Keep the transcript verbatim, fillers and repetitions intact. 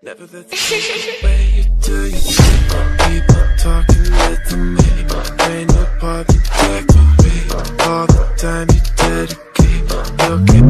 Never let the people way you do your thing. People talking, let them hate. Ain't nobody back to me. All the time you dedicate. You